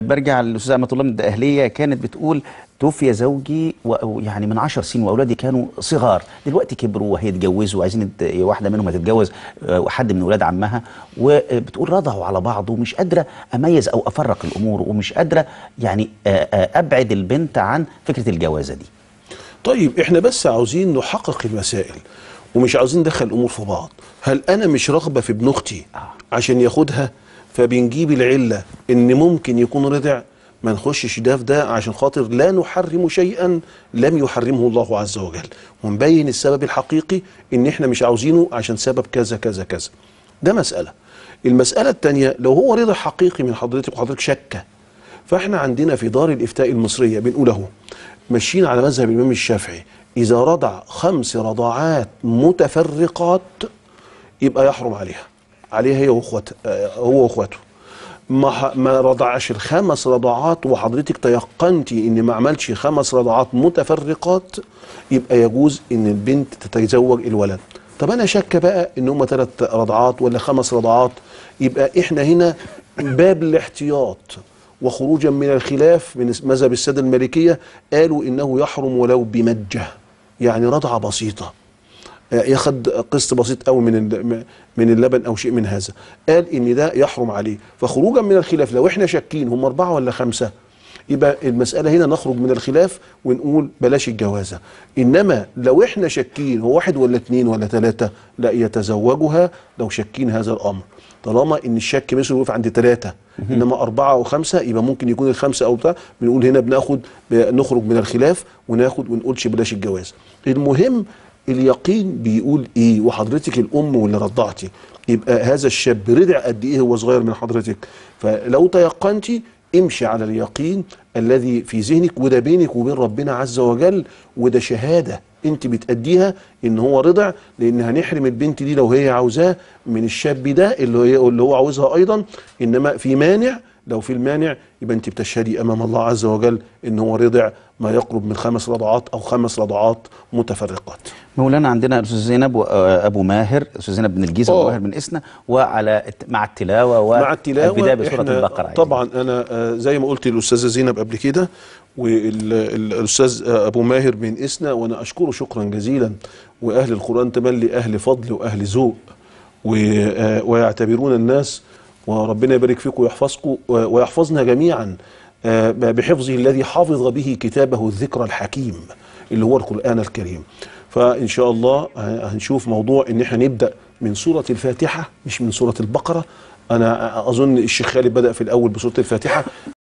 برجع للاستاذه امه الله من الدقهليه، كانت بتقول توفي زوجي يعني من 10 سنين واولادي كانوا صغار، دلوقتي كبروا وهيتجوزوا وعايزين واحده منهم هتتجوز وحد من ولاد عمها، وبتقول رضعوا على بعض ومش قادره اميز او افرق الامور، ومش قادره يعني ابعد البنت عن فكره الجوازه دي. طيب احنا بس عاوزين نحقق المسائل ومش عاوزين ندخل الامور في بعض. هل انا مش راغبه في ابن اختي عشان ياخدها، فبنجيب العله ان ممكن يكون رضع؟ ما نخشش ده في ده عشان خاطر لا نحرم شيئا لم يحرمه الله عز وجل، ونبين السبب الحقيقي ان احنا مش عاوزينه عشان سبب كذا كذا كذا. ده مسألة. المسألة الثانية، لو هو رضا حقيقي من حضرتك وحضرتك شاكة، فاحنا عندنا في دار الإفتاء المصرية بنقول اهو ماشيين على مذهب الإمام الشافعي، إذا رضع 5 رضاعات متفرقات يبقى يحرم عليها هي واخواتها، هو واخواته. ما رضعش ال5 رضاعات وحضرتك تيقنتي ان ما عملش 5 رضاعات متفرقات، يبقى يجوز ان البنت تتزوج الولد. طب انا شاكه بقى ان هم 3 رضعات ولا 5 رضعات، يبقى احنا هنا باب الاحتياط وخروجا من الخلاف من مذهب الساده المالكيه، قالوا انه يحرم ولو بمجه، يعني رضعه بسيطه، ياخد قسط بسيط قوي من اللبن او شيء من هذا، قال ان ده يحرم عليه. فخروجا من الخلاف لو احنا شاكين هم 4 ولا 5، يبقى المساله هنا نخرج من الخلاف ونقول بلاش الجوازه. انما لو احنا شاكين هو 1 ولا 2 ولا 3، لا يتزوجها لو شاكين هذا الامر، طالما ان الشك مثلا وقف عند 3، انما 4 أو 5 يبقى ممكن يكون ال5 او بتاع، بنقول هنا نخرج من الخلاف وناخد ونقولش بلاش الجواز. المهم اليقين بيقول ايه، وحضرتك الام واللي رضعتي، يبقى هذا الشاب رضع قد ايه هو صغير من حضرتك، فلو تيقنتي امشي على اليقين الذي في ذهنك، وده بينك وبين ربنا عز وجل، وده شهاده انت بتأديها ان هو رضع، لان هنحرم البنت دي لو هي عاوزاه من الشاب ده اللي هو عاوزها ايضا. انما في مانع، لو في المانع يبقى انت بتشهدي امام الله عز وجل ان هو رضع ما يقرب من 5 رضعات او 5 رضعات متفرقات. مولانا عندنا الاستاذ زينب وابو ماهر، الاستاذ زينب بن الجيزه وابو ماهر من اسنا، وعلى مع التلاوه والبدايه بسوره البقره. طبعا انا زي ما قلت للاستاذه زينب قبل كده والاستاذ ابو ماهر من اسنا، وانا اشكره شكرا جزيلا، واهل القران تملي اهل فضل واهل ذوق ويعتبرون الناس، وربنا يبارك فيكم ويحفظكم ويحفظنا جميعا بحفظه الذي حافظ به كتابه الذكر الحكيم اللي هو القرآن الكريم. فإن شاء الله هنشوف موضوع إن احنا نبدأ من سورة الفاتحة مش من سورة البقرة. أنا أظن الشيخ خالد بدأ في الأول بسورة الفاتحة،